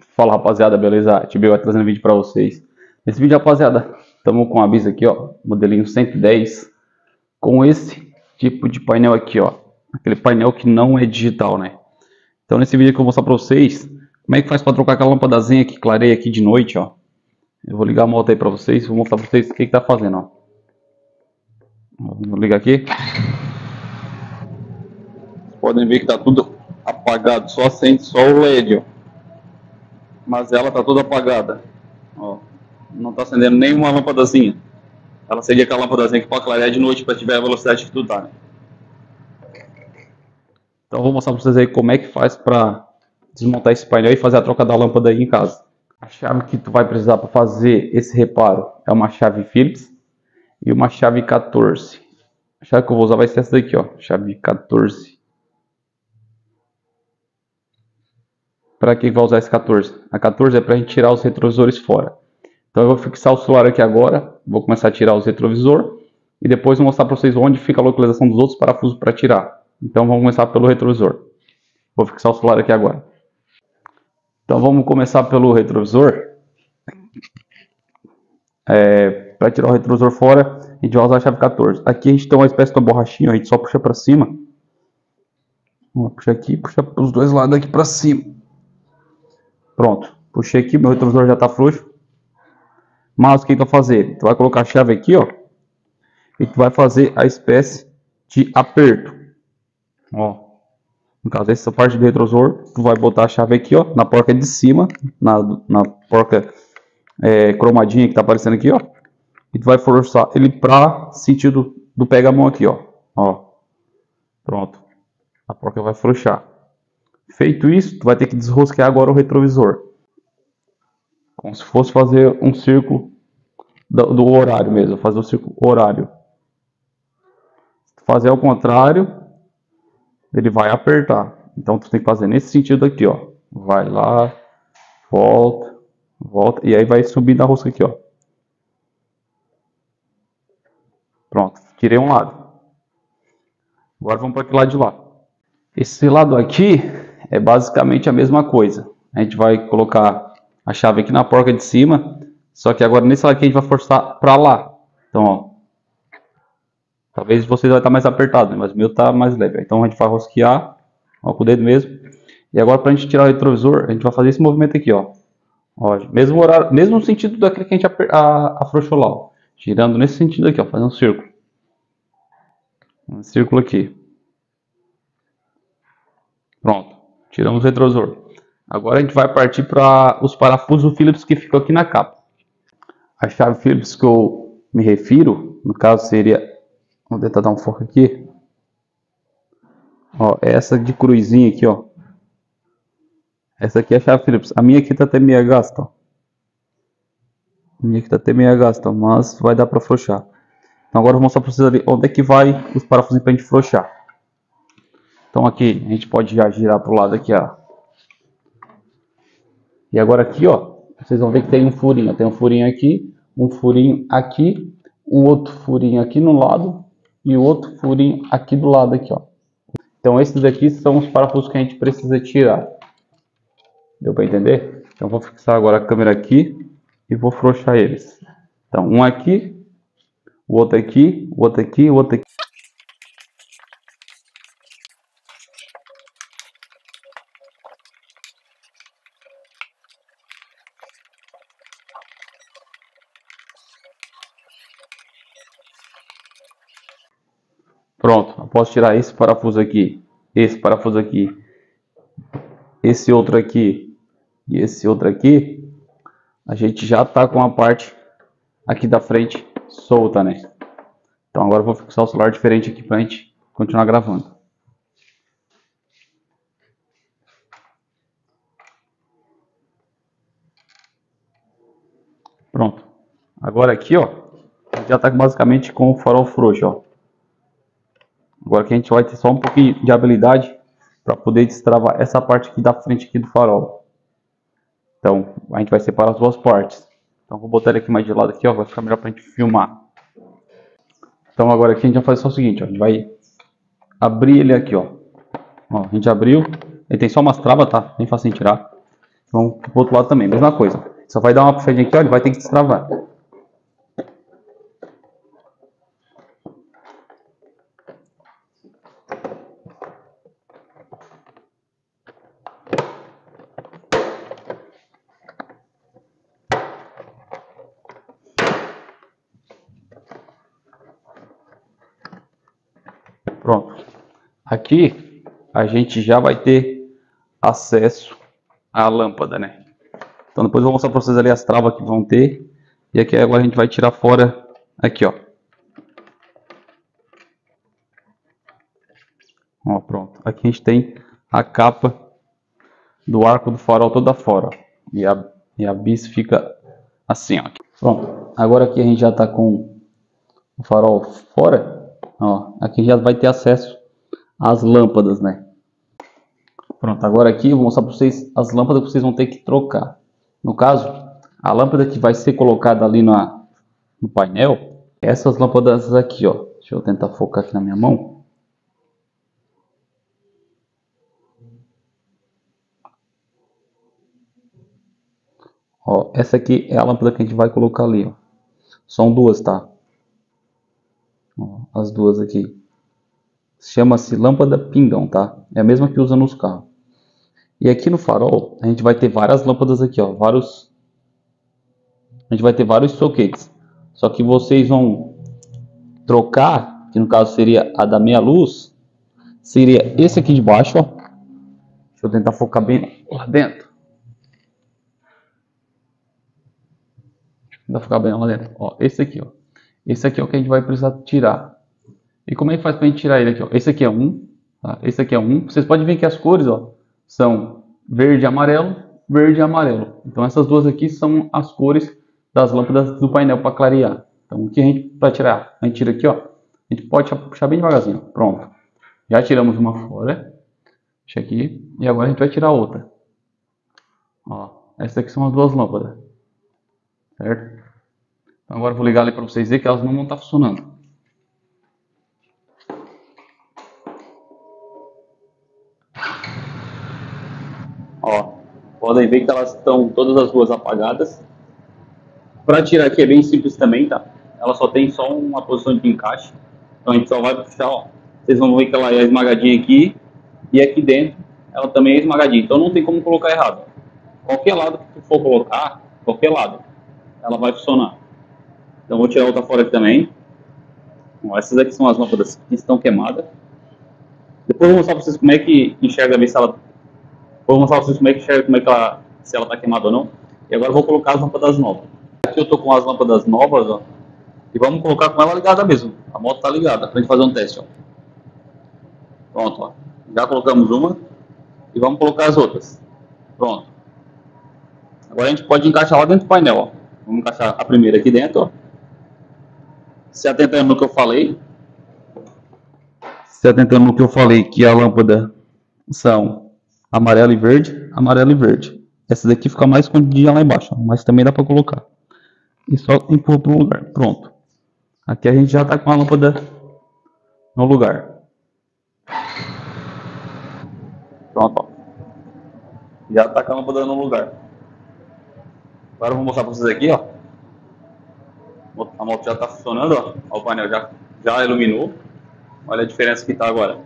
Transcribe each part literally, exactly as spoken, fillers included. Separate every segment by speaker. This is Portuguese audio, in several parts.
Speaker 1: Fala rapaziada, beleza? Tibio vai trazendo vídeo pra vocês. Nesse vídeo, rapaziada, estamos com a Bis aqui, ó, modelinho cento e dez, com esse tipo de painel aqui, ó, aquele painel que não é digital, né? Então nesse vídeo que eu vou mostrar pra vocês como é que faz pra trocar aquela lâmpadazinha que clareia aqui de noite, ó. Eu vou ligar a moto aí pra vocês, vou mostrar pra vocês o que que tá fazendo, ó. Vou ligar aqui. Vocês podem ver que tá tudo apagado, só acende só o L E D, ó. Mas ela tá toda apagada, ó. Não tá acendendo nenhuma lâmpadazinha. Ela acende aquela lâmpadazinha aqui pra clarear de noite, pra tiver a velocidade que tu tá, né? Então eu vou mostrar pra vocês aí como é que faz pra desmontar esse painel e fazer a troca da lâmpada aí em casa. A chave que tu vai precisar para fazer esse reparo é uma chave Phillips e uma chave quatorze. A chave que eu vou usar vai ser essa daqui, ó, chave quatorze. Para que vai usar esse quatorze? A quatorze é para a gente tirar os retrovisores fora. Então eu vou fixar o celular aqui agora, vou começar a tirar os retrovisores e depois vou mostrar para vocês onde fica a localização dos outros parafusos para tirar. Então vamos começar pelo retrovisor. Vou fixar o celular aqui agora. Então vamos começar pelo retrovisor. É, para tirar o retrovisor fora, a gente vai usar a chave quatorze. Aqui a gente tem uma espécie de uma borrachinha, a gente só puxa para cima. Vamos puxar aqui, puxa os dois lados aqui para cima. Pronto, puxei aqui, meu retrovisor já está frouxo. Mas o que tu vai fazer? Tu vai colocar a chave aqui, ó, e tu vai fazer a espécie de aperto. Ó, no caso essa parte do retrovisor, tu vai botar a chave aqui, ó, na porca de cima, na, na porca é, cromadinha que tá aparecendo aqui, ó, e tu vai forçar ele para sentido do pega-mão aqui, ó, ó, pronto, a porca vai frouxar. Feito isso, tu vai ter que desrosquear agora o retrovisor, como se fosse fazer um círculo do, do horário mesmo, fazer o círculo horário. Se tu fazer ao contrário, ele vai apertar. Então tu tem que fazer nesse sentido aqui, ó. Vai lá, volta, volta e aí vai subir da rosca aqui, ó. Pronto, tirei um lado. Agora vamos para aquele lado de lá. Esse lado aqui é basicamente a mesma coisa. A gente vai colocar a chave aqui na porca de cima, só que agora nesse lado aqui a gente vai forçar para lá. Então, ó, talvez vocês vai estar mais apertado, né? Mas o meu tá mais leve. Então a gente vai rosquear, ó, com o dedo mesmo. E agora para a gente tirar o retrovisor, a gente vai fazer esse movimento aqui, ó. Ó, mesmo horário, mesmo sentido daquele que a gente afrouxou lá, ó. Girando nesse sentido aqui, ó, fazendo um círculo. Um círculo aqui. Pronto, tiramos o retrovisor. Agora a gente vai partir para os parafusos Phillips que ficam aqui na capa. A chave Phillips que eu me refiro, no caso seria, vou tentar dar um foco aqui. Ó, essa de cruzinha aqui, ó. Essa aqui é a chave Phillips. A minha aqui tá até meia gasta, ó. A minha aqui tá até meia gasta, mas vai dar para afrouxar. Então agora eu vou mostrar para vocês ali onde é que vai os parafusos para a gente afrouxar. Então aqui a gente pode já girar para o lado aqui, ó. E agora aqui, ó, vocês vão ver que tem um furinho. Tem um furinho aqui, um furinho aqui, um outro furinho aqui no lado e outro furinho aqui do lado aqui, ó. Então esses daqui são os parafusos que a gente precisa tirar. Deu para entender? Então vou fixar agora a câmera aqui e vou afrouxar eles. Então um aqui, o outro aqui, o outro aqui, o outro aqui. Pronto, eu posso tirar esse parafuso aqui, esse parafuso aqui, esse outro aqui e esse outro aqui. A gente já tá com a parte aqui da frente solta, né? Então agora eu vou fixar o celular diferente aqui pra gente continuar gravando. Pronto. Agora aqui, ó, já tá basicamente com o farol frouxo, ó. Agora que a gente vai ter só um pouquinho de habilidade para poder destravar essa parte aqui da frente aqui do farol. Então a gente vai separar as duas partes. Então vou botar ele aqui mais de lado aqui, ó, vai ficar melhor para a gente filmar. Então agora aqui a gente vai fazer só o seguinte, ó, a gente vai abrir ele aqui, ó. Ó, a gente abriu, ele tem só umas travas, tá? Bem fácil de tirar. Vamos pro outro lado também, mesma coisa. Só vai dar uma puxadinha aqui, ó, ele vai ter que destravar. Pronto. Aqui a gente já vai ter acesso à lâmpada, né? Então depois eu vou mostrar para vocês ali as travas que vão ter. E aqui agora a gente vai tirar fora, aqui ó. Ó, pronto. Aqui a gente tem a capa do arco do farol toda fora. Ó. E a, e a bis fica assim, ó. Pronto. Agora aqui a gente já está com o farol fora. Ó, aqui já vai ter acesso às lâmpadas, né? Pronto, agora aqui eu vou mostrar para vocês as lâmpadas que vocês vão ter que trocar. No caso, a lâmpada que vai ser colocada ali na, no painel, essas lâmpadas aqui, ó. Deixa eu tentar focar aqui na minha mão. Ó, essa aqui é a lâmpada que a gente vai colocar ali, ó. São duas, tá? Ó, as duas aqui. Chama-se lâmpada pingão, tá? É a mesma que usa nos carros. E aqui no farol, a gente vai ter várias lâmpadas aqui, ó. Vários... A gente vai ter vários soquetes. Só que vocês vão trocar, que no caso seria a da meia luz, seria esse aqui de baixo, ó. Deixa eu tentar focar bem lá dentro. Deixa eu tentar focar bem lá dentro. Ó, esse aqui, ó. Esse aqui é o que a gente vai precisar tirar. E como é que faz pra gente tirar ele aqui, ó? Esse aqui é um, tá? Esse aqui é um. Vocês podem ver que as cores, ó, são verde e amarelo, verde e amarelo. Então essas duas aqui são as cores das lâmpadas do painel para clarear. Então o que a gente, para tirar? A gente tira aqui, ó. A gente pode puxar bem devagarzinho, ó. Pronto. Já tiramos uma fora. Deixa aqui. E agora a gente vai tirar outra. Ó, essas aqui são as duas lâmpadas. Certo? Então agora eu vou ligar ali para vocês verem que elas não vão estar funcionando. Ó, podem ver que elas estão todas as duas apagadas. Para tirar aqui é bem simples também, tá? Ela só tem só uma posição de encaixe. Então a gente só vai puxar, ó. Vocês vão ver que ela é esmagadinha aqui. E aqui dentro ela também é esmagadinha. Então não tem como colocar errado. Qualquer lado que tu for colocar, qualquer lado, ela vai funcionar. Então vou tirar outra fora aqui também. Ó, essas aqui são as lâmpadas que estão queimadas. Depois eu vou mostrar para vocês como é que enxerga, ver se ela... Vou mostrar para vocês como é que enxerga, como é que ela... se ela está queimada ou não. E agora eu vou colocar as lâmpadas novas. Aqui eu tô com as lâmpadas novas, ó. E vamos colocar com ela ligada mesmo. A moto tá ligada, pra gente fazer um teste, ó. Pronto, ó. Já colocamos uma. E vamos colocar as outras. Pronto. Agora a gente pode encaixar lá dentro do painel, ó. Vamos encaixar a primeira aqui dentro, ó. Se atentando no que eu falei. Se atentando no que eu falei, que a lâmpada são amarelo e verde, amarelo e verde. Essa daqui fica mais escondidinha lá embaixo, ó, mas também dá pra colocar. E só empurra para um lugar. Pronto. Aqui a gente já está com a lâmpada no lugar. Pronto, ó. Já está com a lâmpada no lugar. Agora eu vou mostrar para vocês aqui, ó. A moto já está funcionando, ó. Ó, o painel já, já iluminou. Olha a diferença que está agora.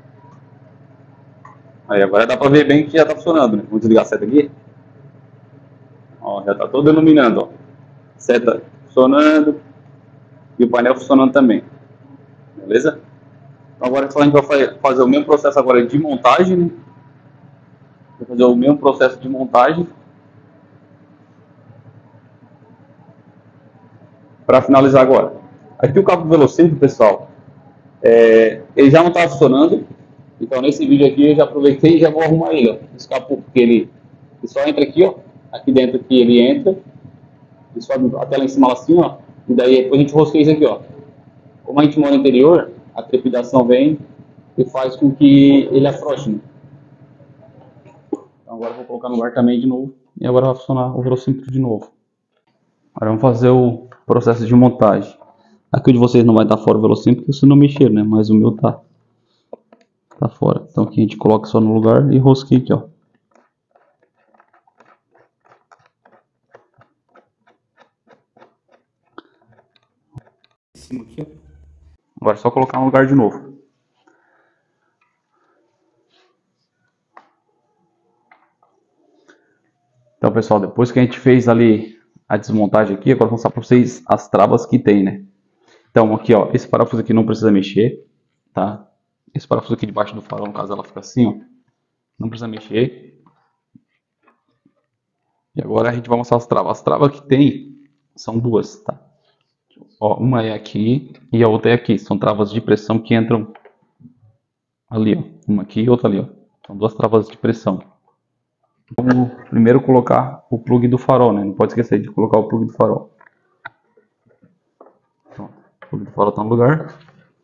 Speaker 1: Aí agora dá para ver bem que já está funcionando, né? Vou desligar a seta aqui. Ó, já está todo iluminando, ó. Seta funcionando. E o painel funcionando também. Beleza? Então agora só a gente vai fazer o mesmo processo agora de montagem, né? Vou fazer o mesmo processo de montagem. Para finalizar agora. Aqui o cabo velocímetro, pessoal, é, ele já não está funcionando. Então nesse vídeo aqui eu já aproveitei e já vou arrumar ele, ó. Esse cabo, porque ele, ele só entra aqui, ó. Aqui dentro que ele entra. E sobe até lá em cima assim, ó. E daí depois a gente rosqueia isso aqui, ó. Como a gente mora no interior, a trepidação vem e faz com que ele afrouxe, né? Então agora eu vou colocar no lugar também de novo. E agora vai funcionar o velocímetro de novo. Agora vamos fazer o processo de montagem. Aqui o de vocês não vai estar fora o velocímetro, porque vocês não mexeram, né? Mas o meu tá, tá fora. Então aqui a gente coloca só no lugar e rosqueia aqui, ó. cima aqui, ó. Agora é só colocar no lugar de novo. Então, pessoal, depois que a gente fez ali a desmontagem aqui, agora eu vou mostrar para vocês as travas que tem, né? Então, aqui, ó, esse parafuso aqui não precisa mexer, tá? Esse parafuso aqui debaixo do farol, no caso, ela fica assim, ó. Não precisa mexer. E agora a gente vai mostrar as travas. As travas que tem são duas, tá? Ó, uma é aqui e a outra é aqui. São travas de pressão que entram ali, ó. Uma aqui e outra ali, ó. São duas travas de pressão. Vamos primeiro colocar o plug do farol, né? Não pode esquecer de colocar o plug do farol. Pronto. O plug do farol está no lugar.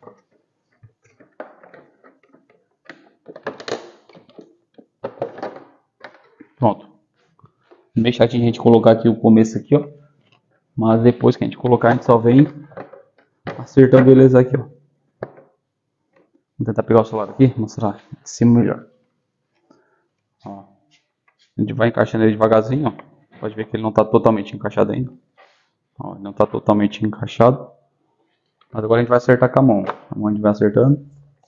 Speaker 1: Pronto. Meio chatinho a gente colocar aqui o começo aqui, ó. Mas depois que a gente colocar, a gente só vem acertando beleza aqui, ó. Vou tentar pegar o celular aqui, mostrar de cima melhor. Ó. A gente vai encaixando ele devagarzinho, ó. Pode ver que ele não está totalmente encaixado ainda. Ó, ele não está totalmente encaixado. Mas agora a gente vai acertar com a mão. A mão a gente vai acertando.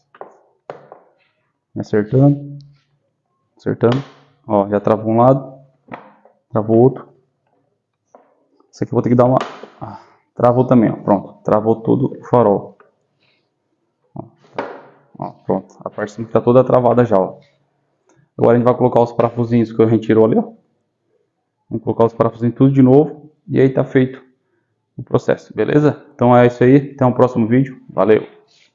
Speaker 1: Vai acertando. Acertando. Ó, já travou um lado. Travou o outro. Esse aqui eu vou ter que dar uma... Ah, travou também, ó. Pronto. Travou todo o farol. Ó, ó, pronto. A parte de cima está toda travada já, ó. Agora a gente vai colocar os parafusinhos que a gente tirou ali, ó. Vamos colocar os parafusinhos tudo de novo. E aí tá feito o processo, beleza? Então é isso aí. Até o próximo vídeo. Valeu!